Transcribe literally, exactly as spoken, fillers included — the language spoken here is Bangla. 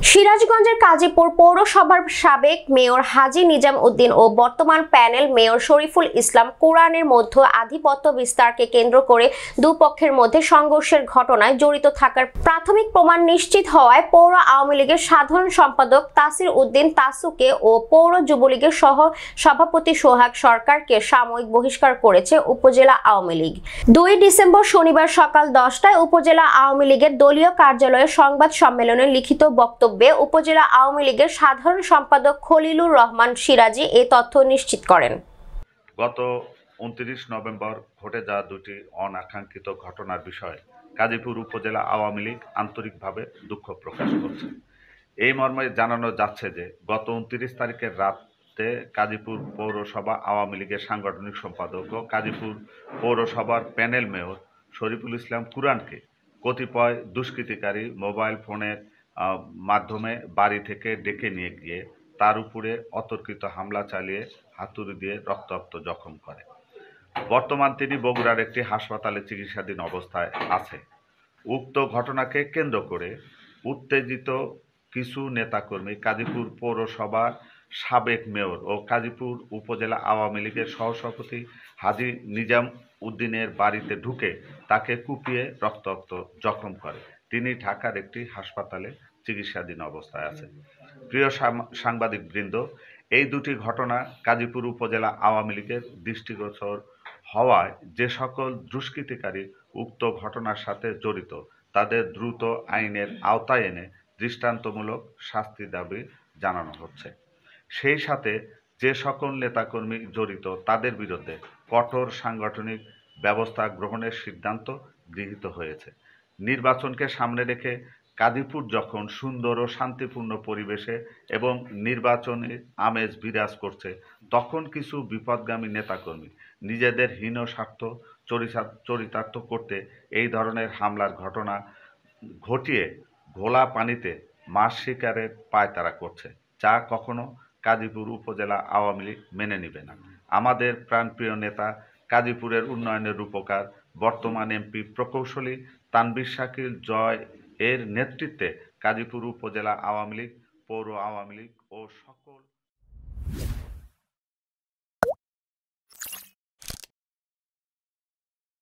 সিরাজগঞ্জের কাজীপুর পৌরসভার সাবেক মেয়র হাজী নিজাম উদ্দিন ও বর্তমান প্যানেল মেয়র শরীফুল ইসলাম কোরআনের মধ্যে আধিপত্য বিস্তারকে কেন্দ্র করে দুপক্ষের মধ্যে সংঘর্ষের ঘটনায় জড়িত থাকার প্রাথমিক প্রমাণ নিশ্চিত হওয়ায় পৌর আওয়ামী লীগের সাধারণ সম্পাদক তাসির উদ্দিন তাসুকে ও পৌর যুবলীগের সহ সভাপতি সোহাগ সরকারকে সাময়িক বহিষ্কার করেছে উপজেলা আওয়ামী লীগ। দুই ডিসেম্বর শনিবার সকাল দশটায় উপজেলা আওয়ামী লীগের দলীয় কার্যালয়ে সংবাদ সম্মেলনে লিখিত বক্তব্য উপজেলা আওয়ামী লীগের সাধারণ সম্পাদক খলিলুর রহমান সিরাজি এই তথ্য নিশ্চিত করেন। গত উনত্রিশ নভেম্বর ঘটে যাওয়া দুটি অনাকাঙ্ক্ষিত ঘটনার বিষয়ে কাজীপুর উপজেলা আওয়ামী লীগ আন্তরিকভাবে দুঃখ প্রকাশ করছে। এই মর্মে জানানো যাচ্ছে যে গত উনত্রিশ তারিখের রাতে কাজীপুর পৌরসভা আওয়ামী লীগের সাংগঠনিক সম্পাদক ও কাজীপুর পৌরসভার প্যানেল মেয়র শরীফুল ইসলাম কুরআনকে কতিপয় দুষ্কৃতিকারী মোবাইল ফোনের মাধ্যমে বাড়ি থেকে ডেকে নিয়ে গিয়ে তার উপরে অতর্কিত হামলা চালিয়ে হাতুড়ি দিয়ে রক্তাক্ত জখম করে। বর্তমান তিনি বগুড়ার একটি হাসপাতালে চিকিৎসাধীন অবস্থায় আছে। উক্ত ঘটনাকে কেন্দ্র করে উত্তেজিত কিছু নেতাকর্মী কাজীপুর পৌরসভার সাবেক মেয়র ও কাজীপুর উপজেলা আওয়ামী লীগের সহসভাপতি হাজী নিজাম উদ্দিনের বাড়িতে ঢুকে তাকে কুপিয়ে রক্তাক্ত জখম করে। তিনি ঢাকার একটি হাসপাতালে চিকিৎসাধীন অবস্থায় আছেন। প্রিয় সাংবাদিক বৃন্দ, এই দুটি ঘটনা কাজীপুর উপজেলা আওয়ামী লীগের দৃষ্টিগোচর হওয়ায় যে সকল দুষ্কৃতিকারী উক্ত ঘটনার সাথে জড়িত তাদের দ্রুত আইনের আওতায় এনে দৃষ্টান্তমূলক শাস্তি দাবি জানানো হচ্ছে। সেই সাথে যে সকল নেতাকর্মী জড়িত তাদের বিরুদ্ধে কঠোর সাংগঠনিক ব্যবস্থা গ্রহণের সিদ্ধান্ত গৃহীত হয়েছে। নির্বাচনকে সামনে রেখে কাজীপুর যখন সুন্দর ও শান্তিপূর্ণ পরিবেশে এবং নির্বাচনী আমেজ বিরাজ করছে, তখন কিছু বিপদগামী নেতাকর্মী নিজেদের হীন স্বার্থ চরিতার্থ করতে এই ধরনের হামলার ঘটনা ঘটিয়ে ঘোলা পানিতে মাছ শিকারের পায়তারা করছে, যা কখনো কাজীপুর উপজেলা আওয়ামী লীগ মেনে নেবে না। আমাদের প্রাণপ্রিয় নেতা কাজীপুরের উন্নয়নের রূপকার বর্তমান এমপি প্রকৌশলী তানভীর শাকিল জয় এর নেতৃত্বে কাজীপুর উপজেলা আওয়ামী লীগ, পৌর আওয়ামী লীগ ও সকল